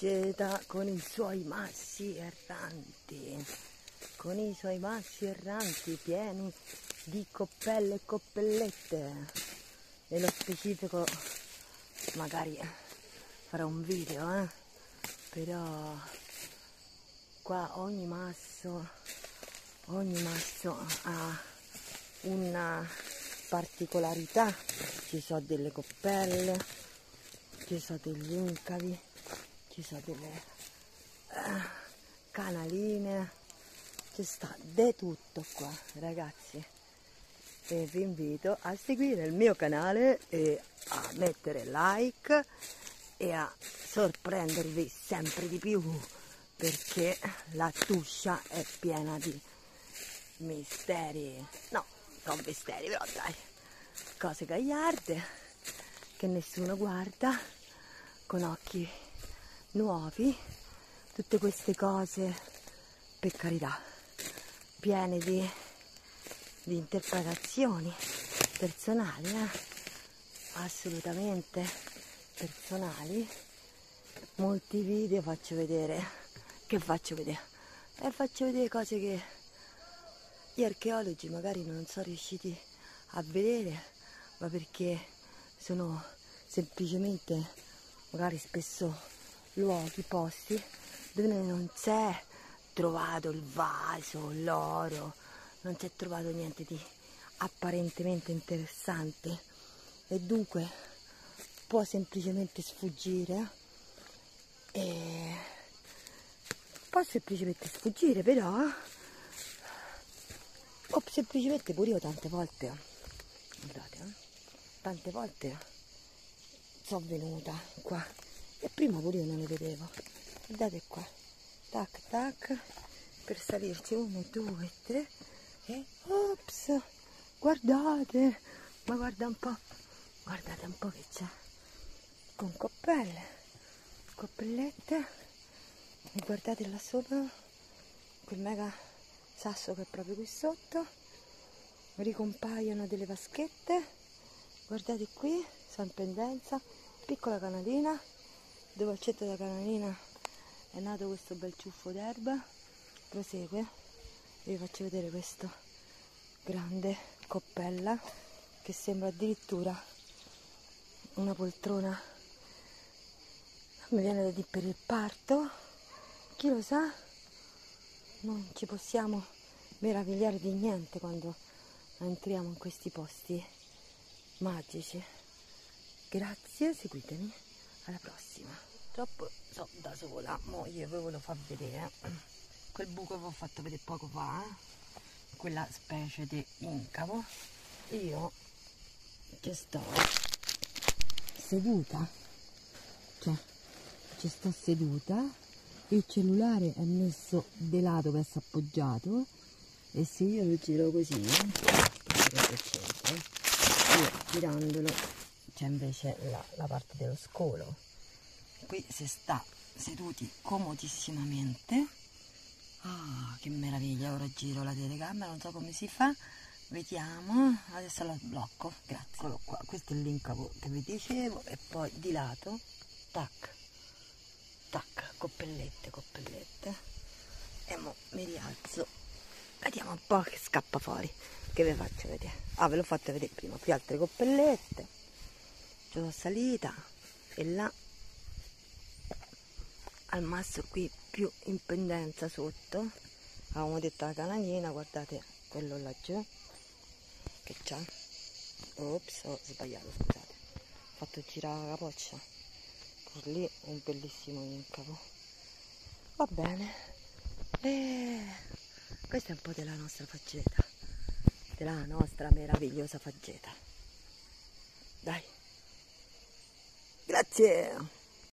faggeta con i suoi massi erranti, pieni di coppelle e coppellette. Nello specifico magari farò un video, però qua ogni masso ha una particolarità. Ci sono delle coppelle, ci sono degli incavi, ci sono delle canaline, ci sta di tutto qua, ragazzi. E vi invito a seguire il mio canale e a mettere like e a sorprendervi sempre di più, perché la Tuscia è piena di misteri, no, non misteri, però dai, cose gagliarde che nessuno guarda con occhi nuovi. Tutte queste cose, per carità, piene di interpretazioni personali, assolutamente personali. Molti video faccio vedere cose che gli archeologi magari non sono riusciti a vedere, ma perché sono semplicemente magari spesso luoghi, posti dove non si è trovato il vaso, l'oro, non si è trovato niente di apparentemente interessante, e dunque può semplicemente sfuggire, però, o semplicemente pure io tante volte, guardate, tante volte sono venuta qua e prima pure io non le vedevo. Guardate qua, tac tac, per salirci 1, 2, 3 e ops, guardate, ma guardate un po' che c'è, con coppellette, e guardate là sopra quel mega sasso che è proprio qui sotto, ricompaiono delle vaschette, guardate qui, sono in pendenza, piccola canalina, dove al centro della canalina è nato questo bel ciuffo d'erba. Prosegue, vi faccio vedere questa grande coppella che sembra addirittura una poltrona, mi viene da dire, per il parto, chi lo sa. Non ci possiamo meravigliare di niente quando entriamo in questi posti magici. Grazie, seguitemi, alla prossima. Purtroppo sono da sola, mo io ve lo fa vedere quel buco che vi ho fatto vedere poco fa, quella specie di incavo. Io ci sto seduta, il cellulare è messo di lato che è appoggiato, e se io lo giro così, io girandolo c'è invece la parte dello scolo. Qui si sta seduti comodissimamente. Ah, che meraviglia! Ora giro la telecamera, non so come si fa, vediamo, adesso la blocco, grazie. Eccolo qua, questo è l'incavo che vi dicevo, e poi di lato, tac tac, coppellette, e mo mi rialzo, vediamo un po' che scappa fuori, che vi faccio vedere. Ve l'ho fatto vedere prima, qui altre coppellette, ci sono salita, e là al masso qui più in pendenza sotto avevamo detto la canalina, guardate quello laggiù che c'ha, ops, ho sbagliato, scusate, ho fatto girare la capoccia, pur lì un bellissimo incavo. Va bene, e questa è un po' della nostra faggeta, della nostra meravigliosa faggeta. Dai, grazie.